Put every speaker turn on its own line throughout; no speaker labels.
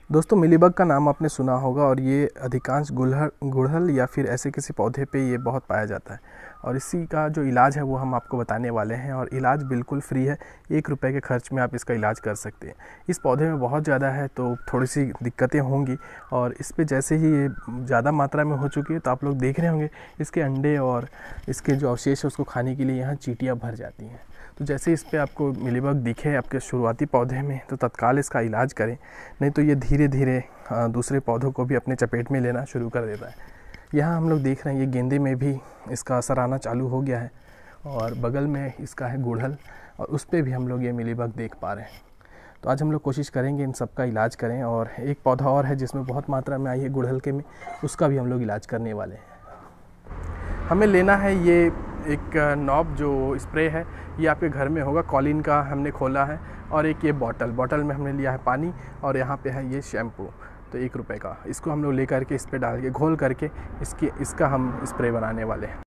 दोस्तों मिलीबग का नाम आपने सुना होगा और ये अधिकांश गुड़हल या फिर ऐसे किसी पौधे पे ये बहुत पाया जाता है और इसी का जो इलाज है वो हम आपको बताने वाले हैं। और इलाज बिल्कुल फ्री है, 1 रुपये के खर्च में आप इसका इलाज कर सकते हैं। इस पौधे में बहुत ज़्यादा है तो थोड़ी सी दिक्कतें होंगी और इस पे जैसे ही ये ज़्यादा मात्रा में हो चुकी है तो आप लोग देख रहे होंगे इसके अंडे और इसके जो अवशेष है उसको खाने के लिए यहाँ चींटियाँ भर जाती हैं। तो जैसे इस पे आपको मिलीबग दिखे आपके शुरुआती पौधे में तो तत्काल इसका इलाज करें, नहीं तो ये धीरे धीरे दूसरे पौधों को भी अपने चपेट में लेना शुरू कर देता है। यहाँ हम लोग देख रहे हैं ये गेंदे में भी इसका असर आना चालू हो गया है और बगल में इसका है गुड़हल और उस पर भी हम लोग ये मिलीबग देख पा रहे हैं। तो आज हम लोग कोशिश करेंगे इन सब का इलाज करें। और एक पौधा और है जिसमें बहुत मात्रा में आई है गुड़हल के में, उसका भी हम लोग इलाज करने वाले हैं। हमें लेना है ये एक नॉब जो स्प्रे है, ये आपके घर में होगा, कॉलिन का हमने खोला है। और एक ये बॉटल में हमने लिया है पानी और यहाँ पे है ये शैम्पू, तो 1 रुपये का। इसको हम लोग ले करके इस पर डाल के घोल करके इसका हम स्प्रे बनाने वाले हैं।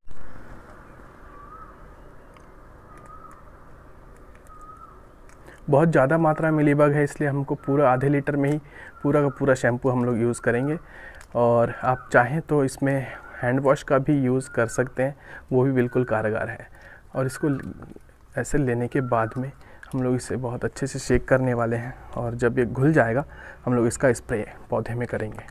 बहुत ज़्यादा मात्रा में मिलीबग है इसलिए हमको पूरा आधे लीटर में ही पूरा का पूरा शैम्पू हम लोग यूज़ करेंगे। और आप चाहें तो इसमें हैंड वॉश का भी यूज़ कर सकते हैं, वो भी बिल्कुल कारगर है। और इसको ऐसे लेने के बाद में हम लोग इसे बहुत अच्छे से शेक करने वाले हैं और जब ये घुल जाएगा हम लोग इसका स्प्रे पौधे में करेंगे।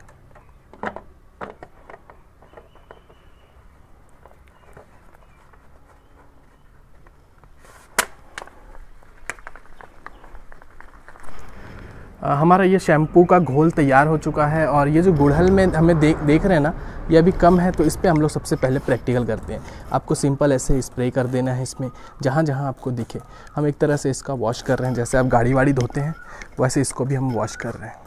हमारा ये शैम्पू का घोल तैयार हो चुका है और ये जो गुड़हल में हमें देख रहे हैं ना, ये अभी कम है तो इस पर हम लोग सबसे पहले प्रैक्टिकल करते हैं। आपको सिंपल ऐसे स्प्रे कर देना है इसमें जहाँ जहाँ आपको दिखे। हम एक तरह से इसका वॉश कर रहे हैं, जैसे आप गाड़ी वाड़ी धोते हैं वैसे इसको भी हम वॉश कर रहे हैं।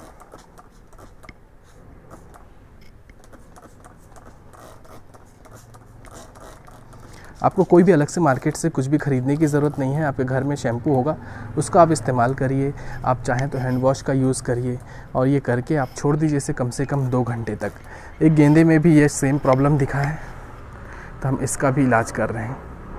आपको कोई भी अलग से मार्केट से कुछ भी ख़रीदने की ज़रूरत नहीं है। आपके घर में शैम्पू होगा उसका आप इस्तेमाल करिए, आप चाहें तो हैंड वॉश का यूज़ करिए और ये करके आप छोड़ दीजिए इसे कम से कम 2 घंटे तक। एक गेंदे में भी ये सेम प्रॉब्लम दिखा है तो हम इसका भी इलाज कर रहे हैं।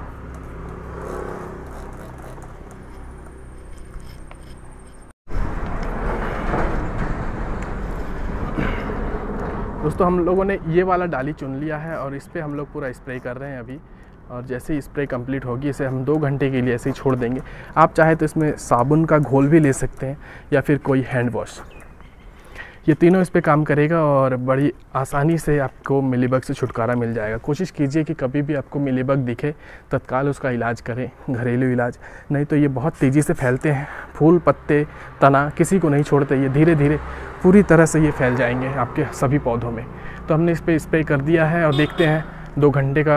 दोस्तों हम लोगों ने ये वाला डाली चुन लिया है और इस पर हम लोग पूरा स्प्रे कर रहे हैं अभी। और जैसे ही स्प्रे कंप्लीट होगी इसे हम 2 घंटे के लिए ऐसे ही छोड़ देंगे। आप चाहे तो इसमें साबुन का घोल भी ले सकते हैं या फिर कोई हैंड वॉश, ये तीनों इस पे काम करेगा और बड़ी आसानी से आपको मिलीबग से छुटकारा मिल जाएगा। कोशिश कीजिए कि कभी भी आपको मिलीबग दिखे तत्काल उसका इलाज करें, घरेलू इलाज, नहीं तो ये बहुत तेज़ी से फैलते हैं। फूल, पत्ते, तना किसी को नहीं छोड़ते, ये धीरे धीरे पूरी तरह से ये फैल जाएंगे आपके सभी पौधों में। तो हमने इस पर स्प्रे कर दिया है और देखते हैं 2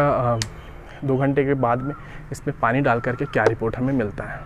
घंटे के बाद में इस पर पानी डाल करके क्या रिपोर्ट हमें मिलता है।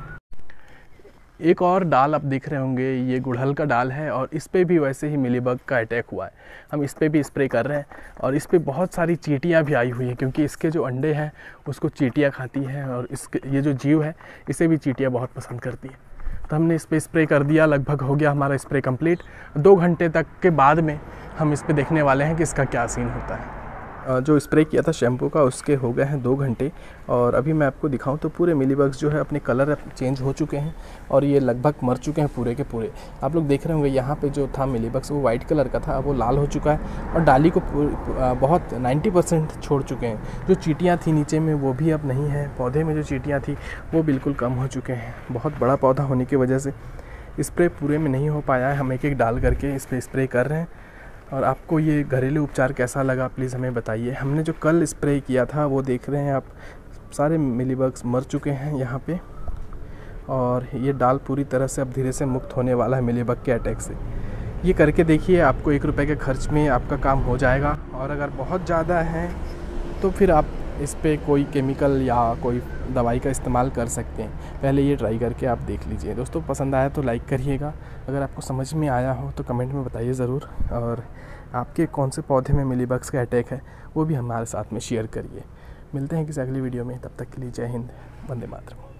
एक और डाल आप देख रहे होंगे, ये गुड़हल का डाल है और इस पे भी वैसे ही मिलीबग का अटैक हुआ है। हम इस पे भी स्प्रे कर रहे हैं और इस पे बहुत सारी चींटियाँ भी आई हुई हैं क्योंकि इसके जो अंडे हैं उसको चींटियाँ खाती हैं और इसके ये जो जीव है इसे भी चींटियाँ बहुत पसंद करती हैं। तो हमने इस पर स्प्रे कर दिया, लगभग हो गया हमारा स्प्रे कंप्लीट। 2 घंटे तक के बाद में हम इस पर देखने वाले हैं कि इसका क्या सीन होता है। जो स्प्रे किया था शैम्पू का उसके हो गए हैं 2 घंटे और अभी मैं आपको दिखाऊं तो पूरे मिलीबग्स जो है अपने कलर चेंज हो चुके हैं और ये लगभग मर चुके हैं पूरे के पूरे। आप लोग देख रहे होंगे यहाँ पे जो था मिलीबग्स वो वाइट कलर का था, अब वो लाल हो चुका है और डाली को बहुत 90% छोड़ चुके हैं। जो चींटियाँ थी नीचे में वो भी अब नहीं है, पौधे में जो चींटियाँ थी वो बिल्कुल कम हो चुके हैं। बहुत बड़ा पौधा होने की वजह से स्प्रे पूरे में नहीं हो पाया है। हम एक एक डाल करके इस पर स्प्रे कर रहे हैं। और आपको ये घरेलू उपचार कैसा लगा प्लीज़ हमें बताइए। हमने जो कल स्प्रे किया था वो देख रहे हैं आप, सारे मिलीबग्स मर चुके हैं यहाँ पे और ये डाल पूरी तरह से अब धीरे से मुक्त होने वाला है मिलीबग के अटैक से। ये करके देखिए, आपको 1 रुपये के खर्च में आपका काम हो जाएगा। और अगर बहुत ज़्यादा है तो फिर आप इस पर कोई केमिकल या कोई दवाई का इस्तेमाल कर सकते हैं। पहले ये ट्राई करके आप देख लीजिए। दोस्तों पसंद आया तो लाइक करिएगा, अगर आपको समझ में आया हो तो कमेंट में बताइए ज़रूर। और आपके कौन से पौधे में मिलीबग्स का अटैक है वो भी हमारे साथ में शेयर करिए। मिलते हैं किसी अगली वीडियो में, तब तक के लिए जय हिंद, वंदे मातरम।